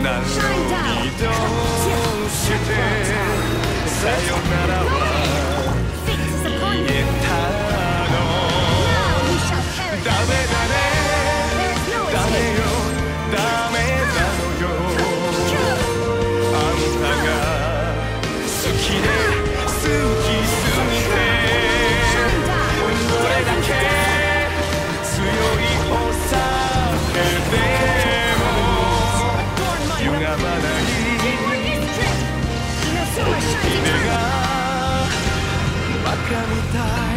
なのにどうしてさよならは言えたの。ダメだね、ダメよ、ダメなのよ。あんたが好きで好きすぎて、どれだけ強いお酒でも歪まない夢がバカみたい。